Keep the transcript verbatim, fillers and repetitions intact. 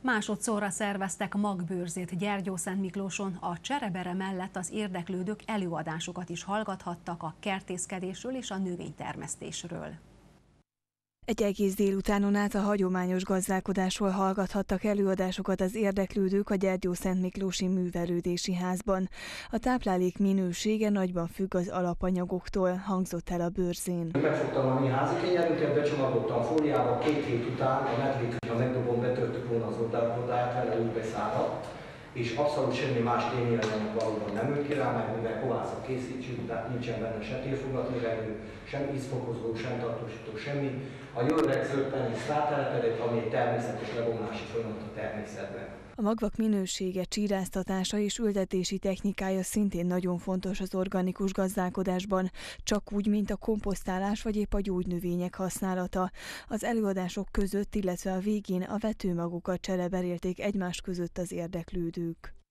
Másodszorra szerveztek magbőrzét Gyergyószentmiklóson, a cserebere mellett az érdeklődők előadásokat is hallgathattak a kertészkedésről és a növénytermesztésről. Egy egész délutánon át a hagyományos gazdálkodásról hallgathattak előadásokat az érdeklődők a Gyergyószentmiklósi Művelődési Házban. A táplálék minősége nagyban függ az alapanyagoktól, hangzott el a bőrzén. Megfogtam a mi házi kenyerünket, becsomagoltam fóliába, két hét után a medvék, ha megdobom, betörtük volna az oldalát, vele úgy beszáradt, és abszolút semmi más tényjellenek valóban nem ült ki rá, mert mivel kovászat készítsünk, tehát nincsen benne se térfogatnövelő, sem ízfokozó, sem tartósító, semmi. A jó öreg zöldpenész rátelepedett, ami egy természetes lebomlási folyamat a természetben. A magvak minősége, csíráztatása és ültetési technikája szintén nagyon fontos az organikus gazdálkodásban, csak úgy, mint a komposztálás vagy épp a gyógynövények használata. Az előadások között, illetve a végén a vetőmagokat csereberélték egymás között az érdeklődők.